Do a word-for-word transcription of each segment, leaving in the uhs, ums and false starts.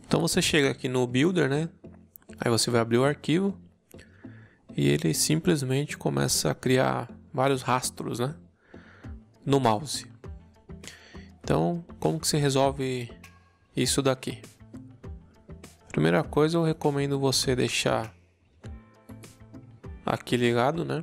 Então você chega aqui no Builder, né? Aí você vai abrir o arquivo e ele simplesmente começa a criar vários rastros, né? No mouse. Então, como que você resolve isso daqui? Primeira coisa, eu recomendo você deixar aqui ligado, né?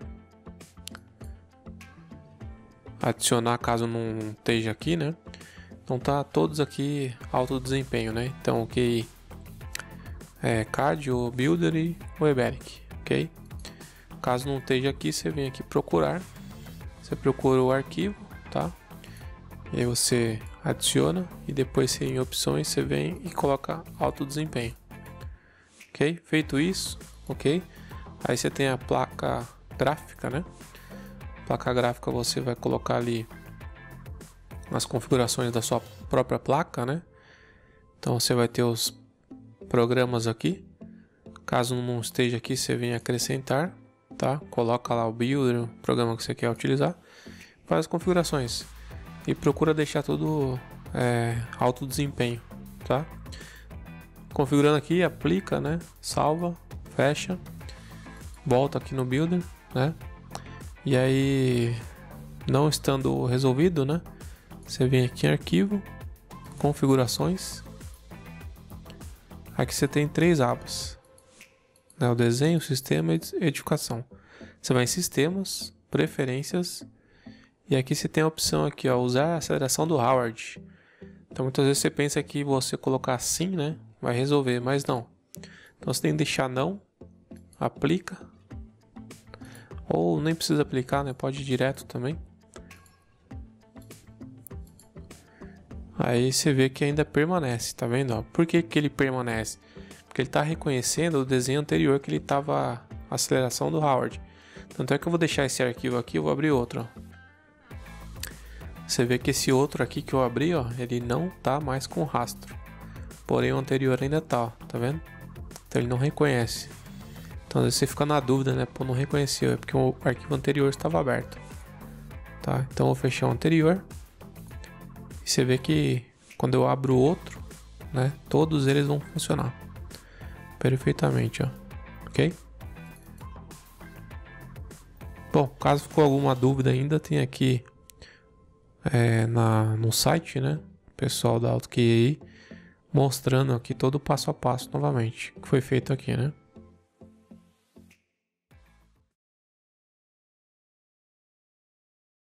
Adicionar caso não esteja aqui, né? Então tá todos aqui alto desempenho, né? Então ok, é C A D, o Builder e o Eberic, ok? Caso não esteja aqui, você vem aqui procurar, você procura o arquivo, tá? E aí você adiciona e depois você, em opções, você vem e coloca alto desempenho, ok? Feito isso, ok? Aí você tem a placa gráfica, né? Placa gráfica você vai colocar ali nas configurações da sua própria placa, né? Então você vai ter os programas aqui. Caso não esteja aqui, você vem acrescentar, tá? Coloca lá o builder, o programa que você quer utilizar, faz as configurações e procura deixar tudo é, alto desempenho, tá? Configurando aqui, aplica, né? Salva, fecha, volta aqui no builder, né? E aí, não estando resolvido, né? Você vem aqui em arquivo, configurações. Aqui você tem três abas, né? O desenho, sistema e edificação. Você vai em sistemas, preferências, e aqui você tem a opção aqui, ó, usar a aceleração do Howard. Então muitas vezes você pensa que você colocar assim, né, vai resolver, mas não. Então você tem que deixar não, aplica, ou nem precisa aplicar, né, pode ir direto também. Aí você vê que ainda permanece, tá vendo? Ó? Por que que ele permanece? Porque ele está reconhecendo o desenho anterior que ele estava aceleração do Howard. Tanto é que eu vou deixar esse arquivo aqui, eu vou abrir outro. Ó. Você vê que esse outro aqui que eu abri, ó, ele não tá mais com rastro. Porém o anterior ainda tá, ó, tá vendo? Então ele não reconhece. Então às vezes você fica na dúvida, né? Pô, não reconheceu, é porque o arquivo anterior estava aberto. Tá? Então eu vou fechar o anterior. E você vê que quando eu abro o outro, né? Todos eles vão funcionar perfeitamente, ó. Ok? Bom, caso ficou alguma dúvida ainda, tem aqui é, na, no site, né? Pessoal da AutoQA aí, mostrando aqui todo o passo a passo novamente que foi feito aqui, né?